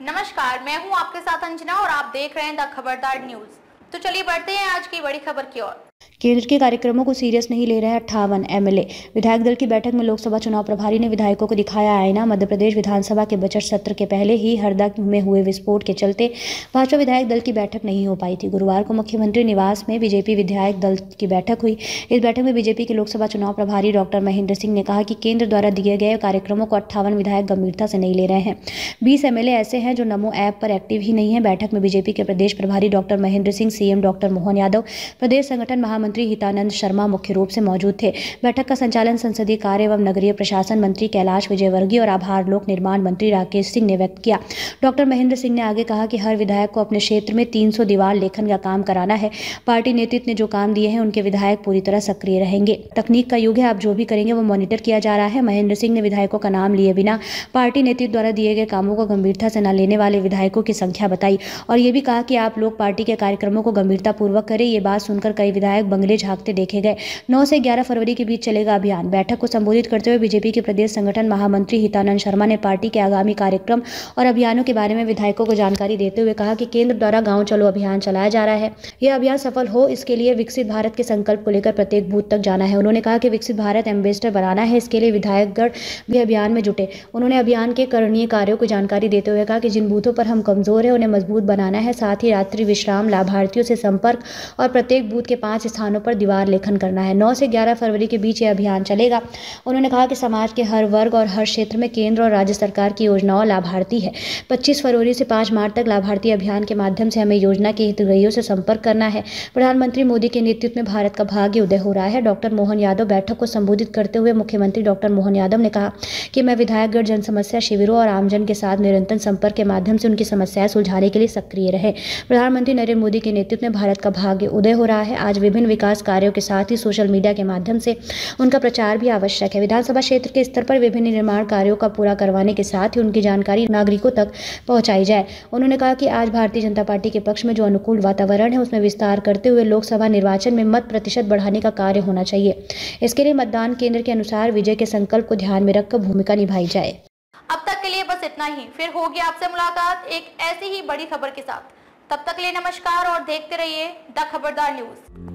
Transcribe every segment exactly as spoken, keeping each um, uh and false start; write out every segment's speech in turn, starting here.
नमस्कार, मैं हूं आपके साथ अंजना और आप देख रहे हैं द खबरदार न्यूज। तो चलिए बढ़ते हैं आज की बड़ी खबर की ओर। केंद्र के कार्यक्रमों को सीरियस नहीं ले रहे हैं अट्ठावन एमएलए। विधायक दल की बैठक में लोकसभा चुनाव प्रभारी ने विधायकों को दिखाया आईना। मध्य प्रदेश विधानसभा के बजट सत्र के पहले ही हरदा में हुए विस्फोट के चलते भाजपा विधायक दल की बैठक नहीं हो पाई थी। गुरुवार को मुख्यमंत्री निवास में बीजेपी विधायक दल की बैठक हुई। इस बैठक में बीजेपी के लोकसभा चुनाव प्रभारी डॉक्टर महेंद्र सिंह ने कहा कि केंद्र द्वारा दिए गए कार्यक्रमों को अट्ठावन विधायक गंभीरता से नहीं ले रहे हैं। बीस एमएलए ऐसे हैं जो नमो ऐप पर एक्टिव ही नहीं है। बैठक में बीजेपी के प्रदेश प्रभारी doctor Mahendra Singh, CM doctor Mohan Yadav, प्रदेश संगठन महामंत्री हितानंद शर्मा मुख्य रूप से मौजूद थे। बैठक का संचालन संसदीय कार्य एवं नगरीय प्रशासन मंत्री कैलाश विजयवर्गीय और आभार लोक निर्माण मंत्री राकेश सिंह ने व्यक्त किया। डॉक्टर महेंद्र सिंह ने आगे कहा कि हर विधायक को अपने क्षेत्र में तीन सौ दीवार लेखन का काम कराना है। पार्टी नेतृत्व ने जो काम दिए हैं उनके विधायक पूरी तरह सक्रिय रहेंगे। तकनीक का युग है, आप जो भी करेंगे वो मॉनिटर किया जा रहा है। महेंद्र सिंह ने विधायकों का नाम लिए बिना पार्टी नेतृत्व द्वारा दिए गए कामों को गंभीरता से न लेने वाले विधायकों की संख्या बताई और ये भी कहा कि आप लोग पार्टी के कार्यक्रमों को गंभीरतापूर्वक करें। ये बात सुनकर कई विधायक बंगले झांकते देखे गए। नौ से ग्यारह फरवरी के बीच चलेगा अभियान। बैठक को संबोधित करते हुए बीजेपी के प्रदेश संगठन महामंत्री हितानंद शर्मा ने पार्टी के आगामी कार्यक्रम और अभियानों के बारे में विधायकों को जानकारी देते हुए कहा कि केंद्र द्वारा गांव चलो अभियान चलाया जा रहा है। यह अभियान सफल हो इसके लिए विकसित भारत के संकल्प को लेकर प्रत्येक बूथ तक जाना है। उन्होंने कहा कि विकसित भारत एम्बेसडर बनाना है, इसके लिए विधायकगण भी अभियान में जुटे। उन्होंने अभियान के करणीय कार्यों की जानकारी देते हुए कहा कि जिन बूथों पर हम कमजोर है उन्हें मजबूत बनाना है। साथ ही रात्रि विश्राम, लाभार्थियों से संपर्क और प्रत्येक बूथ के पांच स्थानों पर दीवार लेखन करना है। नौ से ग्यारह फरवरी के बीच यह अभियान चलेगा। उन्होंने कहा कि समाज के हर वर्ग और हर क्षेत्र में केंद्र और राज्य सरकार की योजनाओं लाभार्थी है। पच्चीस फरवरी से पाँच मार्च तक लाभार्थी अभियान के माध्यम से हमें योजना के हितग्राहियों से संपर्क करना है। प्रधानमंत्री मोदी के नेतृत्व में भारत का भाग्य उदय हो रहा है। डॉक्टर मोहन यादव बैठक को संबोधित करते हुए मुख्यमंत्री डॉक्टर मोहन यादव ने कहा कि मैं विधायकगण जन समस्या शिविरों और आमजन के साथ निरंतर संपर्क के माध्यम से उनकी समस्याएं सुलझाने के लिए सक्रिय रहे। प्रधानमंत्री नरेंद्र मोदी के नेतृत्व में भारत का भाग्य उदय हो रहा है। आज विभिन्न विकास कार्यों के साथ ही सोशल मीडिया के माध्यम से उनका प्रचार भी आवश्यक है। विधानसभा क्षेत्र के स्तर पर विभिन्न निर्माण कार्यों का पूरा करवाने के साथ ही उनकी जानकारी नागरिकों तक पहुंचाई जाए। उन्होंने कहा कि आज भारतीय जनता पार्टी के पक्ष में जो अनुकूल वातावरण है उसमें विस्तार करते हुए लोकसभा निर्वाचन में मत प्रतिशत बढ़ाने का कार्य होना चाहिए। इसके लिए मतदान केंद्र के अनुसार विजय के संकल्प को ध्यान में रखकर भूमिका निभाई जाए। अब तक के लिए बस इतना ही, फिर होगी आपसे मुलाकात एक ऐसी ही बड़ी खबर के साथ। तब तक के लिए नमस्कार और देखते रहिए द खबरदार न्यूज।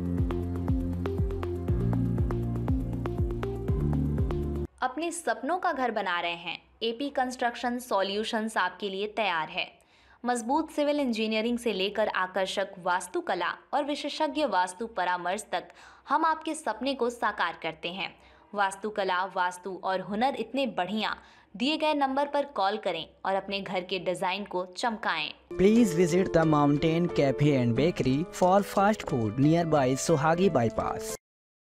अपने सपनों का घर बना रहे हैं? एपी कंस्ट्रक्शन सॉल्यूशंस आपके लिए तैयार है। मजबूत सिविल इंजीनियरिंग से लेकर आकर्षक वास्तुकला और विशेषज्ञ वास्तु परामर्श तक हम आपके सपने को साकार करते हैं। वास्तुकला, वास्तु और हुनर इतने बढ़िया, दिए गए नंबर पर कॉल करें और अपने घर के डिजाइन को चमकाएं। Please visit the Mountain Cafe and Bakery for fast food nearby Sohagi Bypass.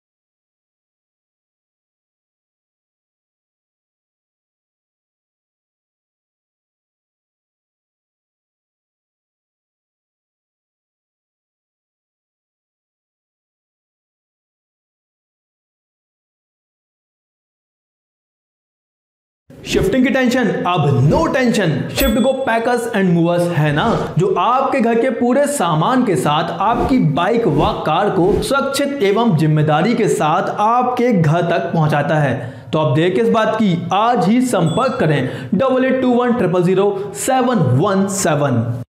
Shifting की टेंशन अब no tension. Shift go packers and movers है ना, जो आपके घर के पूरे सामान के साथ आपकी बाइक व कार को सुरक्षित एवं जिम्मेदारी के साथ आपके घर तक पहुंचाता है। तो अब देर किस बात की, आज ही संपर्क करें double eight two one triple zero seven one seven.